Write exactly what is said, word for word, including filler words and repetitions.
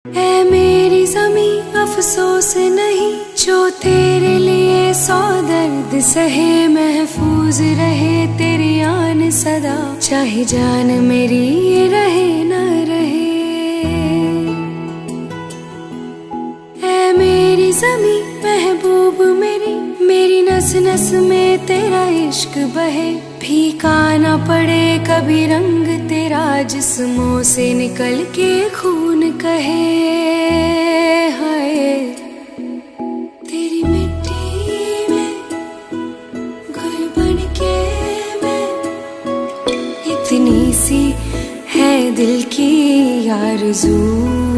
ऐ मेरी ज़मीं अफसोस नहीं जो तेरे लिए सौ दर्द सहे, महफूज रहे तेरी आन सदा, चाहे जान मेरी रहे न रहे। ऐ मेरी ज़मीं महबूब मेरी, मेरी नस नस में तेरा इश्क बहे, फीका ना पड़े कभी रंग तेरा, जिस्मों से निकल के खून कहे। हाय तेरी मिट्टी में गुल बन के मैं, इतनी सी है दिल की आरज़ू।